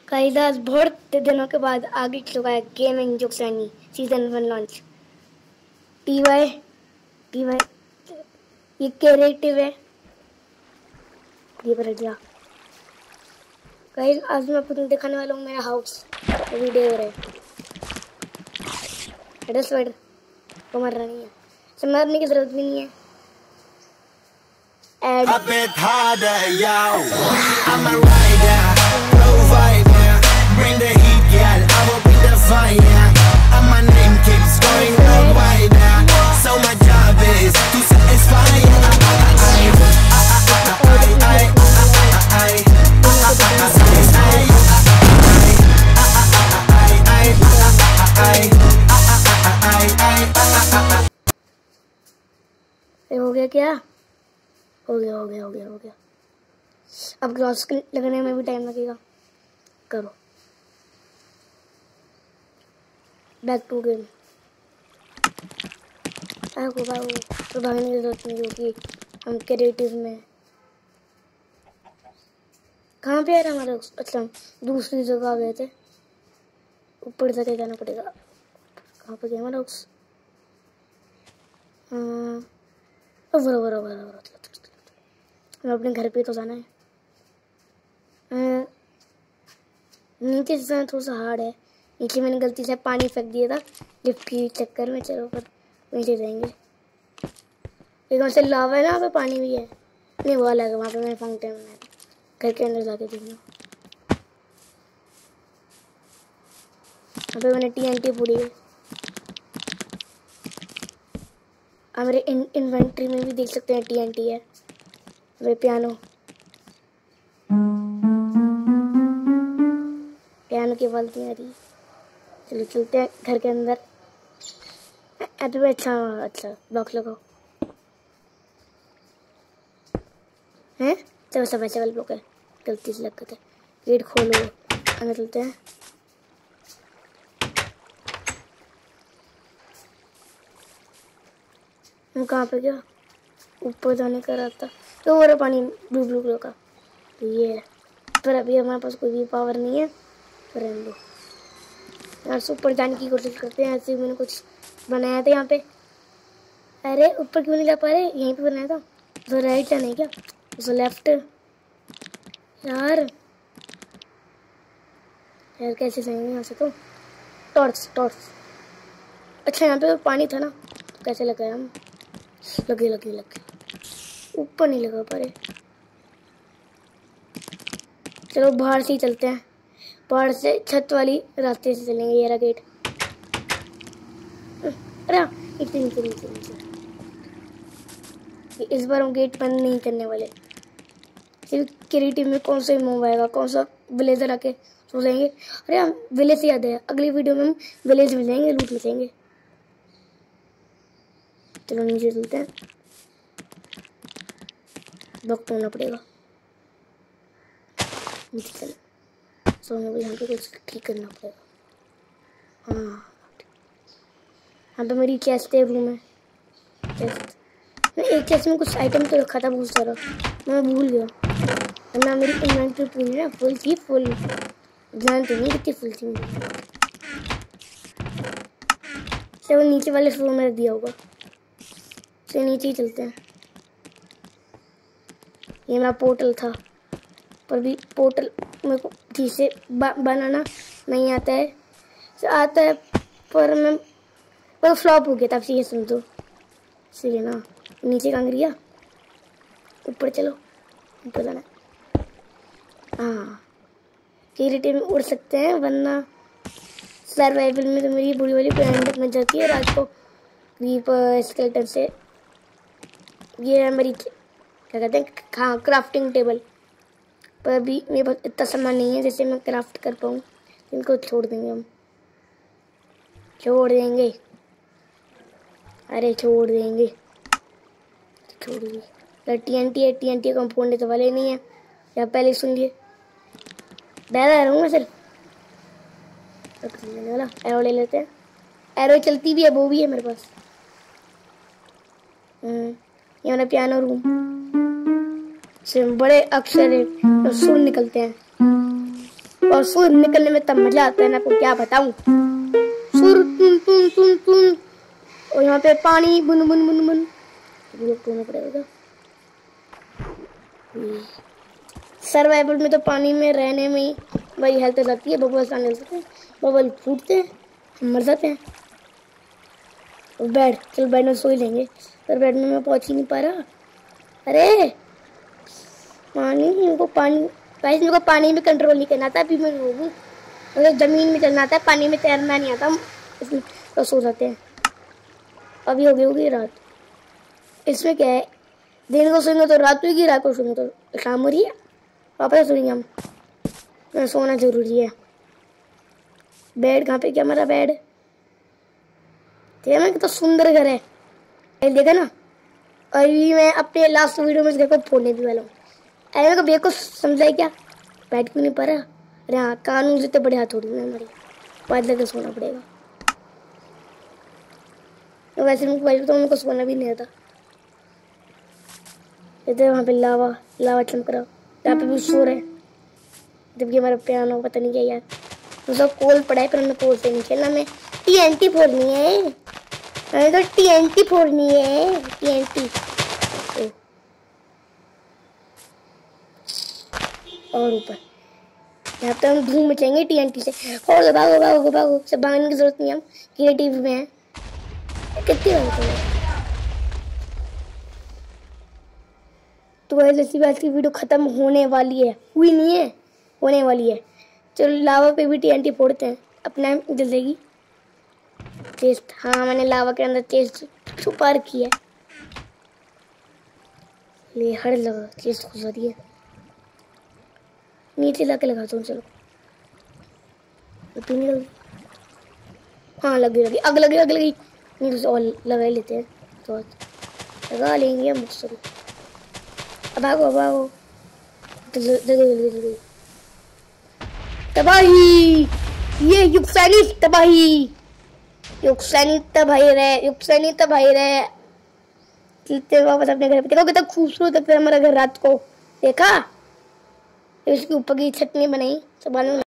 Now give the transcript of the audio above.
कई दास बहुत दिनों के बाद आगे चुका है गेमिंग जुक्सानी सीजन 1 लॉन्च। टीवाई ये क्रिएटिव है, ये पर गया। कई आज मैं आपको दिखाने वाला हूँ मेरा हाउस वीडियो है। स्वेटर को मरना नहीं है, मरने की जरूरत भी नहीं है। Bring the heat, girl. I will be the fire. And my name keeps going worldwide. So my job is to satisfy. हो गया क्या? हो गया। अब ग्लॉस लगने में भी टाइम लगेगा। करो बैक टू गेम। तो भागने की जरूरत नहीं होगी, हम क्रिएटिव में। कहाँ पे आ रहा हमारा? अच्छा दूसरी जगह आ गए थे, ऊपर जाके जाना पड़ेगा। कहाँ पे गया हमारा? बराबर हमें अपने घर पे तो जाना है। नीचे से जाना थोड़ा सा हार्ड है, नीचे मैंने गलती से पानी फेंक दिया था लिफ्ट के चक्कर में। चलो पर नीचे जाएंगे। एक वहाँ से लावा है ना, वहाँ पे पानी भी है। नहीं वो अलग है, वहाँ पे मैंने फाउंटेन बनाया था। घर के अंदर जाके देखना। वहाँ पे मैंने TNT पूरी है। हमारे इन्वेंट्री में भी देख सकते हैं TNT है। वे पियानो की आवाज़ नहीं आ रही। चलो चलते हैं घर के अंदर। अभी अच्छा ब्लॉक लगाओ हैं। चलो सब ऐसे वाले ब्लॉक है, गलती से लग गए थे। गेट खोलो, अंदर चलते हैं। हम कहाँ पे गया? ऊपर जाने का रास्ता तो वो पानी ब्लू कलर का तो ये है। पर अभी हमारे पास कोई भी पावर नहीं है, तो रहने दो। यहाँ से ऊपर जाने की कोशिश करते हैं। ऐसे मैंने कुछ बनाया था यहाँ पे। अरे ऊपर क्यों नहीं जा पा रहे? यहीं पे बनाया था। तो राइट जाना है क्या? तो लेफ्ट। यार कैसे जाएंगे यहाँ से? तो टॉर्च। अच्छा यहाँ पे पानी था ना, तो कैसे लगाया हम? लगे ऊपर नहीं लगा पा रहे। चलो बाहर से ही चलते हैं, बाहर से छत वाली रास्ते से चलेंगे। ये रहा गेट। अरे नीचे। इस बार हम गेट बंद नहीं करने वाले। सिर्फ क्रिएटिव में कौन सा मूव आएगा, कौन सा ब्लेजर आके सो जाएंगे। अरे हम विलेज से याद है, अगली वीडियो में हम विलेज में जाएंगे, लूट मचाएंगे। चलो नीचे चलते हैं, वक्त होना पड़ेगा। नीचे चले, सोने को यहाँ पे कुछ ठीक करना पड़ेगा। हाँ यहाँ पे मेरी चेस्ट है, रूम है। एक चेस्ट में कुछ आइटम तो रखा था बहुत सारा, मैं भूल गया। वरना मेरी इन्वेंटरी पूरी ना फुल थी। ध्यान तो नहीं कितनी फुल थी मेरी। वो नीचे वाले फ्लोर में दिया होगा, तो नीचे ही चलते हैं। ये मेरा पोर्टल था, पर भी पोर्टल मेरे को ठीक से बनाना नहीं आता है। आता है पर फ्लॉप हो गया था। अब ये सुन दो सही है ना। नीचे कहाँ गिर? ऊपर चलो, ऊपर जाना। हाँ क्रिएटिव में उड़ सकते हैं, वरना सर्वाइवल में तो मेरी बुरी वाली प्लान में जाती है रात को क्रीपर स्केलेटन से। ये है मेरी क्या कहते हैं, हाँ क्राफ्टिंग टेबल। पर अभी मेरे पास इतना सामान नहीं है जैसे मैं क्राफ्ट कर पाऊँ। इनको छोड़ देंगे हम, छोड़ देंगे। TNT को हम फोड़ने तो वाले नहीं है। या पहले सुन लिए, डरा रहूँगा सिर्फ। वाला एरो ले लेते हैं। एरो चलती भी है, वो भी है मेरे पास। ये मेरा पियानो रूम से बड़े अक्षर सुर निकलते हैं। और सूर्य निकलने में तब मजा आता है ना, आपको क्या बताऊं। सूर्य टुन टुन टुन टुन, और यहाँ पे पानी बुन बुन बुन बुन, टूना पड़ेगा। सर्वाइवल में तो पानी में रहने में भाई हेल्थ जाती है, बबल्स आने लगते हैं, बबल फूटते हैं, हम मर जाते हैं। बेड, चल बेड में सो ही लेंगे, पर बेड में मैं पहुंच ही नहीं पा रहा। अरे पानी, इनको पानी, गाइस मेरे को पानी में कंट्रोल नहीं करना था, अभी मैं रोगूं, मतलब जमीन में चलना आता है, पानी में तैरना नहीं आता, इसमें तो सो जाते हैं। अभी होगी रात, इसमें क्या है, दिन को सोएंगे तो रात होगी, रात को सोएंगे तो शाम हो रही है, वापस सोएंगे हम। सोना जरूरी है। बेड कहाँ पे, क्या हमारा बेड, देखा ना कितना सुंदर घर है, देखा ना। अभी मैं अपने लास्ट वीडियो में इस घर को फोड़ने भी वाला हूँ। अरे को बेको समझा है क्या, बैठ क्यों नहीं पा रहा। अरे हाँ, कानून जितने बड़े हाथ थोड़ी ना हमारे, पाँच लगे सोना पड़ेगा। तो वैसे उनको सोना भी नहीं आता। इधर वहाँ पे लावा चमक रहा, यहाँ पे भी सो रहे, जबकि हमारा पियानो पता नहीं क्या यार, तो कोल पड़ा है, पर हमें कोल से नहीं खेलना, हमें TNT फोड़नी है, हमें तो TNT फोड़नी है, TNT। और ऊपर यहाँ पे हम धूम मचाएंगे TNT से, और भागो भागो भागो, सब भागने की जरूरत नहीं है, हम क्रिएटिव में हैं। कितनी बात है तो ऐसी बात की वीडियो खत्म होने वाली है, हुई नहीं है, होने वाली है। चलो लावा पे भी TNT फोड़ते हैं, अपना जलेगी चेस्ट। हाँ मैंने लावा के अंदर चेस्ट छुपा रखी है, ले हर लगा चेस्ट खुश रही है, नीचे लाके लगाता हूँ। चलो नहीं लगी, हाँ लगी आग लगी नहीं तो और लगा ही लेते हैं, तो लगा लेंगे हम मुझसे। अब भागो जल्दी तबाही, ये युग सैनिक तबाही, युग सैनिक तबाही रहे। चलते वापस अपने घर पे, देखो कितना खूबसूरत लगता है हमारा घर रात को, देखा इसके ऊपर की छत नहीं बनाई सब